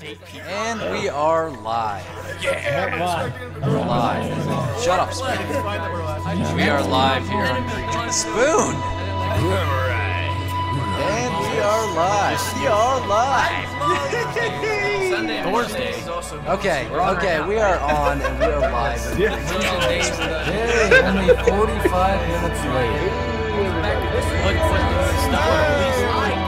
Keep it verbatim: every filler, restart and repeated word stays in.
And we are live. Yeah, We're live. Shut up, Spoon. We are live here on Creature the Spoon. And we are live. We are live. Thursday. Okay, okay, we are on and we are live. Hey, only forty-five minutes late.